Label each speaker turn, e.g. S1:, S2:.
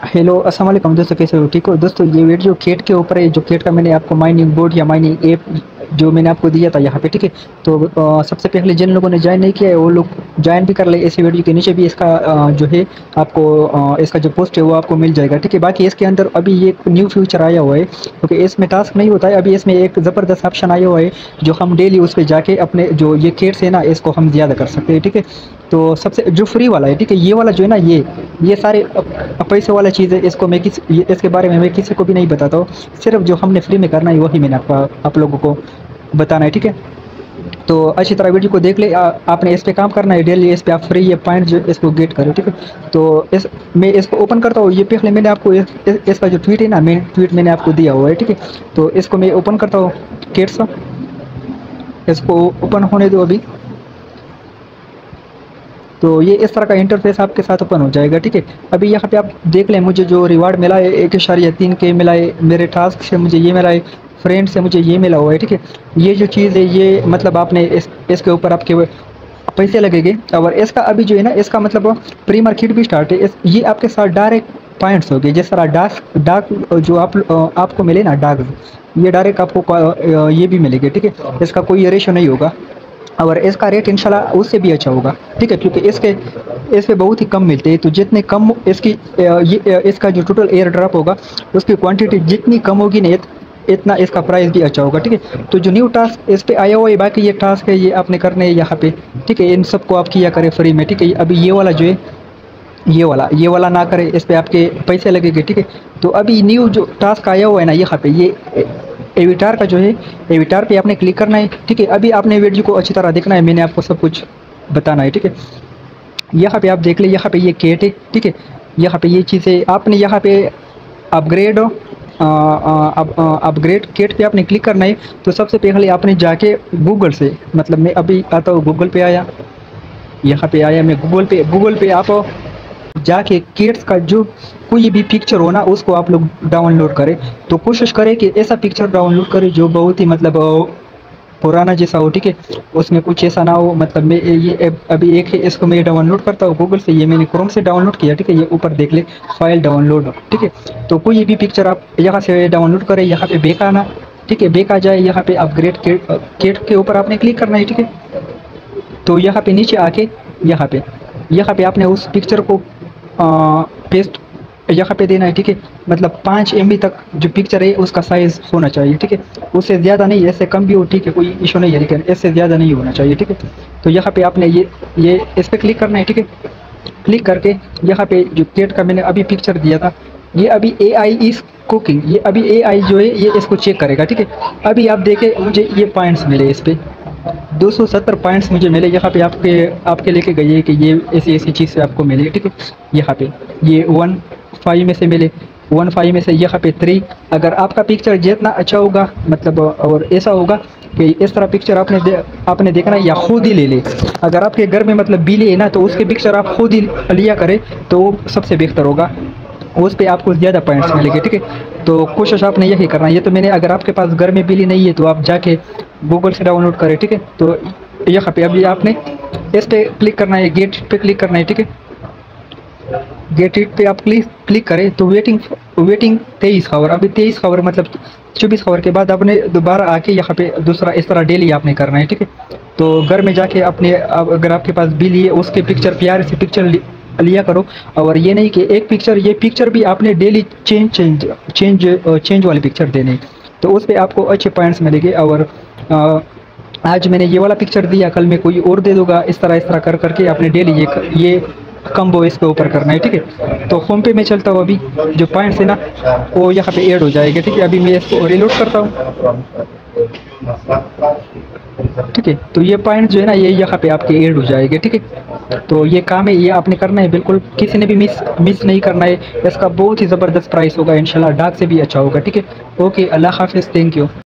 S1: Hello अस्सलाम वालेकुम दोस्तों, कैसे हो? ठीक हो दोस्तों? ये वीडियो केट के ऊपर है, जो केट का मैंने आपको माइनिंग बोर्ड या माइनिंग ऐप जो मैंने आपको दिया था यहाँ पे, ठीक है। तो सबसे पहले जिन लोगों ने ज्वाइन नहीं किया है वो लोग ज्वाइन भी कर ले। इसी वीडियो के नीचे भी इसका जो है आपको इसका जो पोस्ट है वो आपको मिल जाएगा, ठीक है। बाकी इसके अंदर अभी ये न्यू फीचर आया हुआ है, क्योंकि इसमें टास्क नहीं होता है। अभी इसमें एक ज़बरदस्त ऑप्शन आया हुआ है जो हम डेली उस पर जाके अपने जो ये केट्स है ना, इसको हम ज़्यादा कर सकते हैं, ठीक है। तो सबसे जो फ्री वाला है, ठीक है, ये वाला जो है ना, ये सारे पैसे वाला चीज़ है। इसको मैं इसके बारे में मैं किसी को भी नहीं बताता हूँ। सिर्फ जो हमने फ्री में करना है वही मैंने आप लोगों को बताना है, ठीक है। तो अच्छी तरह वीडियो को देख ले। आपने इस पे काम करना है डेली। इस पे आप फ्री ये पॉइंट जो इसको गेट करो, ठीक है। तो इस मैं इसको ओपन करता हूँ। ये पहले मैंने आपको इसका जो ट्वीट है ना, मेन ट्वीट मैंने आपको दिया हुआ है, ठीक है। तो इसको मैं ओपन करता हूँ गेट्स। इसको ओपन होने दो अभी। तो ये इस तरह का इंटरफेस आपके साथ ओपन हो जाएगा, ठीक है। अभी यहाँ पे आप देख लें, मुझे जो रिवार्ड मिला है 1.3K मिला है। मेरे टास्क से मुझे ये मिला है, फ्रेंड से मुझे ये मिला हुआ है, ठीक है। ये जो चीज़ है ये मतलब आपने इसके ऊपर आपके पैसे लगेंगे। और इसका अभी जो है ना, इसका मतलब प्री मार्केट भी स्टार्ट है। ये आपके साथ डायरेक्ट पॉइंट्स हो गए। जिस तरह डाक जो आपको मिले ना, डाक, ये डायरेक्ट आपको ये भी मिलेंगे, ठीक है। इसका कोई रेशो नहीं होगा और इसका रेट इंशाल्लाह उससे भी अच्छा होगा, ठीक है। क्योंकि इसके बहुत ही कम मिलते हैं। तो जितने कम इसकी इसका जो टोटल एयर ड्रॉप होगा उसकी क्वांटिटी जितनी कम होगी ना, इतना इसका प्राइस भी अच्छा होगा, ठीक है। तो जो न्यू टास्क इस पे आया हुआ है, बाकी ये टास्क है ये आपने करने हैं यहाँ पे, ठीक है। इन सबको आप किया करें फ्री में, ठीक है। अभी ये वाला जो है, ये वाला ना करें, इस पे आपके पैसे लगेंगे, ठीक है। तो अभी न्यू जो टास्क आया हुआ है ना यहाँ पे, ये एविटार का जो है, एविटार पे आपने क्लिक करना है, ठीक है। अभी आपने वीडियो को अच्छी तरह देखना है, मैंने आपको सब कुछ बताना है, ठीक है। यहाँ पे आप देख ले, यहाँ पे ये केट है, ठीक है। यहाँ पे ये चीज़ें आपने यहाँ पे अपग्रेड अपग्रेड केट पे आपने क्लिक करना है। तो सबसे पहले आपने जाके गूगल से, मतलब मैं अभी आता हूँ गूगल पे आया, यहाँ पे आया मैं गूगल पे आप जाके किड्स का जो कोई भी पिक्चर हो ना, उसको आप लोग डाउनलोड करें। तो कोशिश करें कि ऐसा पिक्चर डाउनलोड करें जो बहुत ही मतलब पुराना जैसा हो, ठीक है। उसमें कुछ ऐसा ना हो। मतलब मैं ये अभी एक है, इसको मैं डाउनलोड करता हूँ गूगल से। ये मैंने क्रोम से डाउनलोड किया, ठीक है। ये ऊपर देख ले, फाइल डाउनलोड, ठीक है। तो कोई भी पिक्चर आप यहाँ से डाउनलोड करें। यहाँ पे बेक आना, ठीक है। बेक आ जाए, यहाँ पे अपग्रेड केट के ऊपर आपने क्लिक करना है, ठीक है। तो यहाँ पे नीचे आके यहाँ पे आपने उस पिक्चर को पेस्ट यहाँ पे देना है, ठीक है। मतलब 5 MB तक जो पिक्चर है उसका साइज़ होना चाहिए, ठीक है। उससे ज़्यादा नहीं, ऐसे कम भी हो, ठीक है, कोई इशू नहीं है, लेकिन इससे ज़्यादा नहीं होना चाहिए, ठीक है। तो यहाँ पे आपने ये इस पर क्लिक करना है, ठीक है। क्लिक करके यहाँ पे जो केट का मैंने अभी पिक्चर दिया था, ये अभी AI इज़ कुकिंग, ये अभी AI जो है ये इसको चेक करेगा, ठीक है। अभी आप देखें, मुझे ये पॉइंट्स मिले, इस पर 270 पॉइंट्स मुझे मिले। यहाँ पे आपके लेके गई है कि ये ऐसी ऐसी चीज़ से आपको मिले, ठीक है। यहाँ पे ये 1.5 में से मिले, 1.5 में से यहाँ पे 3। अगर आपका पिक्चर जितना अच्छा होगा, मतलब और ऐसा होगा कि इस तरह पिक्चर आपने देखना है, या खुद ही ले ले। अगर आपके घर में मतलब बिल्ली है ना, तो उसके पिक्चर आप खुद ही लिया करें तो वो सबसे बेहतर होगा। उस पे आपको ज़्यादा पॉइंट्स मिलेंगे, ठीक है। तो कोशिश आपने यही करना है। ये तो मैंने, अगर आपके पास घर में बिल्ली नहीं है तो आप जाके गूगल से डाउनलोड करें, ठीक है। तो यहाँ पे अभी आपने इस पे क्लिक करना है, गेट पे क्लिक करना है, ठीक है। गेट इट पे आप क्लिक करें तो वेटिंग 23 आवर, अभी 23 आवर मतलब 24 आवर के बाद आपने दोबारा आके यहाँ पे दूसरा इस तरह डेली आपने करना है, ठीक है। तो घर में जाके अपने, अगर आपके पास बिल है उसके पिक्चर, प्यारे से पिक्चर लिया करो। और ये नहीं कि एक पिक्चर, ये पिक्चर भी आपने डेली चेंज वाले पिक्चर देने, तो उस पर आपको अच्छे पॉइंट्स मिलेंगे। और आज मैंने ये वाला पिक्चर दिया, कल मैं कोई और दे दूंगा। इस तरह कर करके आपने डेली ये कम्बो इसके ऊपर करना है, ठीक है। तो होम पे मैं चलता हूँ। अभी जो पॉइंट्स है ना वो यहाँ पे ऐड हो जाएगा, ठीक है। अभी मैं इसको रिलोड करता हूँ, ठीक है। तो ये पॉइंट जो है ना, ये यहाँ पे आपके ऐड हो जाएंगे, ठीक है। तो ये काम है, ये आपने करना है, बिल्कुल किसी ने भी मिस नहीं करना है। इसका बहुत ही ज़बरदस्त प्राइस होगा इंशाल्लाह, डाक से भी अच्छा होगा, ठीक है। ओके, अल्लाह हाफिज़, थैंक यू।